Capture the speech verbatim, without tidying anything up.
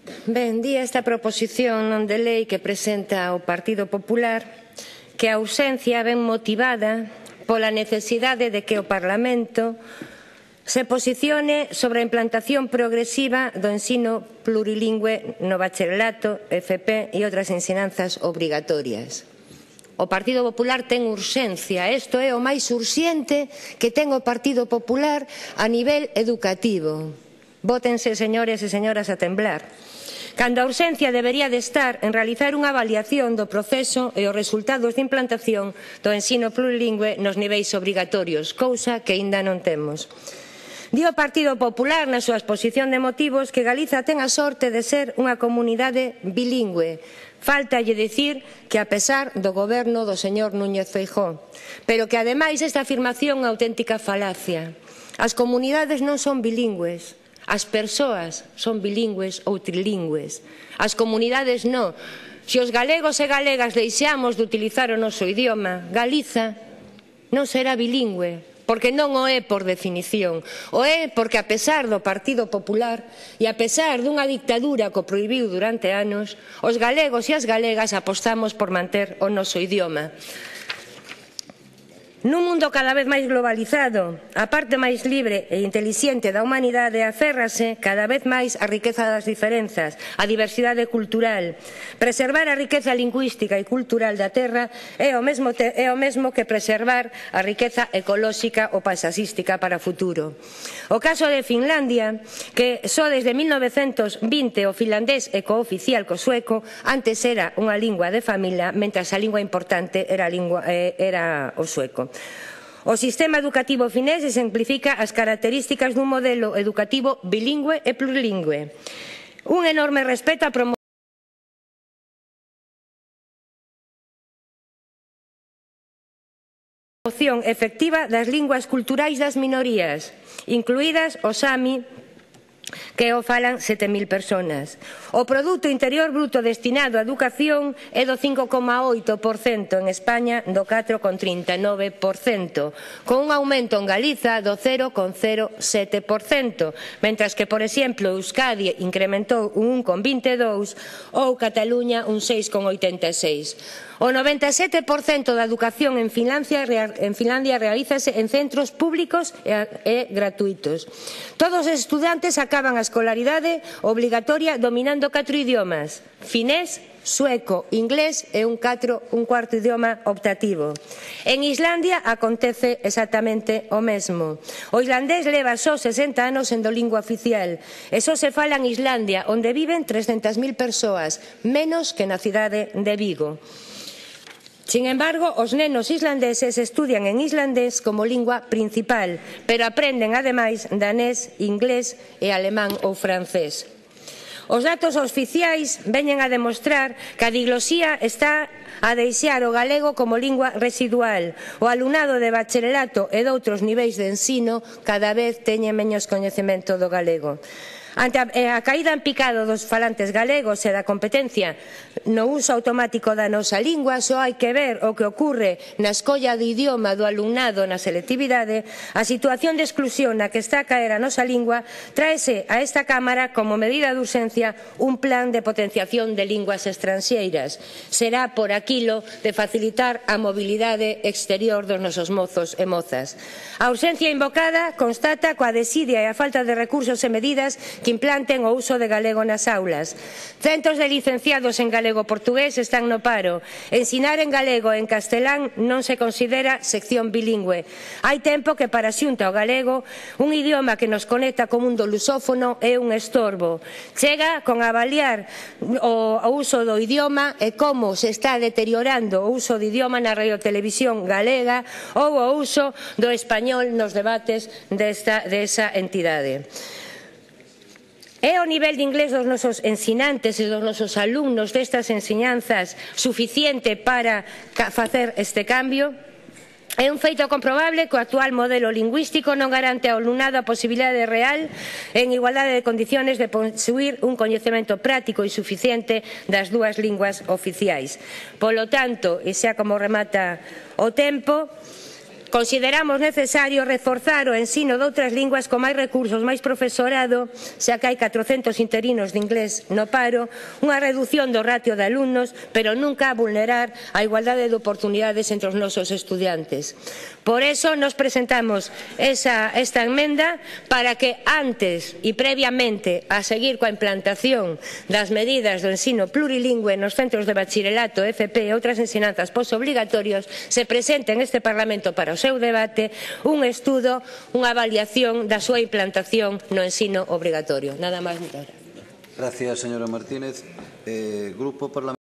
Ben, di esta proposición non de lei que presenta o Partido Popular que a ausencia ven motivada pola necesidade de que o Parlamento se posicione sobre a implantación progresiva do ensino plurilingüe no bacharelato, F P e outras ensinanzas obrigatorias. O Partido Popular ten urxencia, isto é o máis urxente que ten o Partido Popular a nivel educativo. Vótense, señores e señoras, a temblar. Cando a urxencia debería de estar en realizar unha avaliación do proceso e os resultados de implantación do ensino plurilingüe nos niveis obrigatorios, cousa que aínda non temos. Di o Partido Popular na súa exposición de motivos que Galiza ten a sorte de ser unha comunidade bilingüe. Fáltalle dicir que a pesar do goberno do señor Núñez Feijóo, pero que ademais esta afirmación é auténtica falacia. As comunidades non son bilingües. As persoas son bilingües ou trilingües. As comunidades non. Se os galegos e galegas deixamos de utilizar o noso idioma, Galiza non será bilingüe, porque non o é por definición. O é porque, a pesar do Partido Popular e a pesar dunha dictadura que o prohibiu durante anos, os galegos e as galegas apostamos por manter o noso idioma. Nun mundo cada vez máis globalizado, a parte máis libre e intelixente da humanidade aférrase cada vez máis á riqueza das diferenzas, á diversidade cultural. Preservar a riqueza lingüística e cultural da terra é o mesmo, é o mesmo que preservar a riqueza ecolóxica ou paisaxística para o futuro. O caso de Finlandia, que só desde mil novecentos vinte o finlandés é cooficial co sueco, antes era unha lingua de familia, mentres a lingua importante era, a lingua, eh, era o sueco. O sistema educativo finés exemplifica as características dun modelo educativo bilingüe e plurilingüe. Un enorme respeto á promoción efectiva das linguas culturais das minorías, incluídas o sami, que o falan sete mil persoas. O Produto Interior Bruto destinado á educación é do cinco coma oito por cento en España, do catro coma trinta e nove por cento, con un aumento en Galiza do cero coma cero sete por cento, mentras que, por exemplo, Euskadi incrementou un un coma vinte e dous ou Cataluña un seis coma oitenta e seis. O noventa e sete por cento da educación en Finlandia, en Finlandia realízase en centros públicos e, e gratuitos. Todos os estudantes acaban a escolaridade obrigatoria dominando catro idiomas: finés, sueco, inglés e un, catro, un cuarto idioma optativo. En Islandia acontece exactamente o mesmo. O islandés leva só sesenta anos sendo lingua oficial e só se fala en Islandia, onde viven trescentas mil persoas, menos que na cidade de Vigo. Sin embargo, os nenos islandeses estudian en islandés como lingua principal, pero aprenden ademais danés, inglés e alemán ou francés. Os datos oficiais veñen a demostrar que a diglosía está a deixar o galego como lingua residual. O alumnado de bacharelato e doutros niveis de ensino cada vez teñen menos coñecemento do galego. Ante a caída en picado dos falantes galegos e da competencia no uso automático da nosa lingua, só hai que ver o que ocorre na escolla de idioma do alumnado na selectividade. A situación de exclusión na que está a caer a nosa lingua tráese a esta Cámara como medida de urxencia un plan de potenciación de linguas estranxeiras. Será por aquilo de facilitar a mobilidade exterior dos nosos mozos e mozas. A urxencia invocada constata coa desidia e a falta de recursos e medidas que implanten o uso de galego nas aulas. Centos de licenciados en galego-portugués están no paro. Ensinar en galego e en castelán non se considera sección bilingüe. Hai tempo que para a Xunta o galego, un idioma que nos conecta co mundo lusófono, é un estorbo. Chega con avaliar o, o uso do idioma e como se está deteriorando o uso do idioma na radiotelevisión galega ou o uso do español nos debates desta, desa entidade. É o nivel de inglés dos nosos ensinantes e dos nosos alumnos destas enseñanzas suficiente para facer este cambio? É un feito comprobable que o actual modelo lingüístico non garante ao alumnado a posibilidade real en igualdade de condiciones de posuir un coñecemento práctico e suficiente das dúas linguas oficiais. Polo tanto, e xa como remata o tempo, Consideramos necesario reforzar o ensino doutras linguas con máis recursos, máis profesorado, xa que hai catrocentos interinos de inglés no paro, unha redución do ratio de alumnos, pero nunca vulnerar a igualdade de oportunidades entre os nosos estudiantes. Por eso nos presentamos esa, esta enmenda para que antes e previamente a seguir coa implantación das medidas do ensino plurilingüe nos centros de bachillerato, F P e outras ensinanzas postobligatorios se presente en este Parlamento para o seu debate un estudo, unha avaliación da súa implantación no ensino obrigatorio. Nada máis, moitas gracias. Gracias, señora Martínez. Eh, Grupo Parlamentario